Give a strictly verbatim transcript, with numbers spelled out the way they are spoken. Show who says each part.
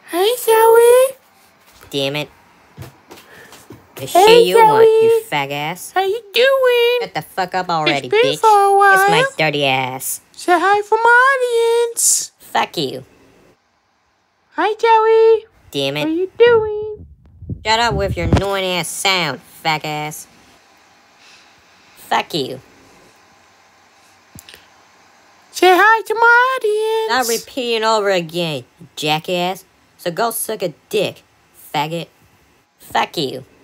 Speaker 1: Hey, Zoe.
Speaker 2: Damn it. The
Speaker 1: Hey,
Speaker 2: shit you want,
Speaker 1: Zoe.
Speaker 2: you fag ass.
Speaker 1: How you doing?
Speaker 2: Shut the fuck up already,
Speaker 1: It's been
Speaker 2: bitch.
Speaker 1: for a while.
Speaker 2: It's my dirty ass.
Speaker 1: Say hi for my audience.
Speaker 2: Fuck you.
Speaker 1: Hi, Joey.
Speaker 2: Damn
Speaker 1: How
Speaker 2: it.
Speaker 1: you doing?
Speaker 2: Shut up with your annoying ass sound, fag ass. Fuck you.
Speaker 1: Say hi to my audience.
Speaker 2: Not repeating over again, you jackass. So go suck a dick, faggot. Fuck you.